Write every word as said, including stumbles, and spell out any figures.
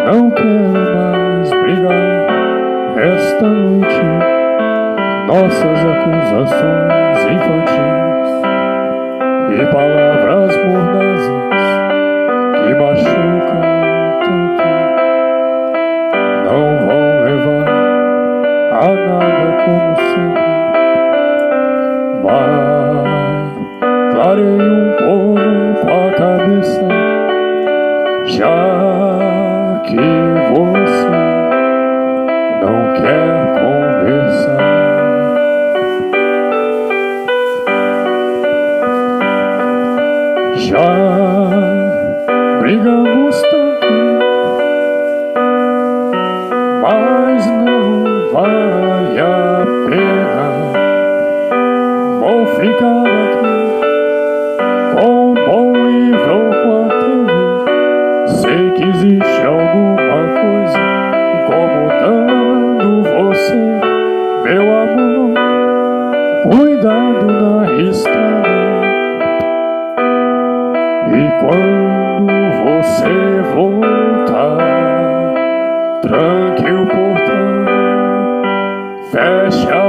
Não quero mais brigar esta noite. Nossas acusações infantis e palavras mordazes que machucam tanto não vão levar a nada como sempre. Vai, clareie um pouco a cabeça, já que você não quer conversar. Já brigamos tanto, mas não vale a pena. Vou ficar aqui com um bom livro ou com a T V. Sei que existe alguma coisa incomodando você, meu amor. Cuidado na estrada. E quando você voltar, tranque o portão, feche a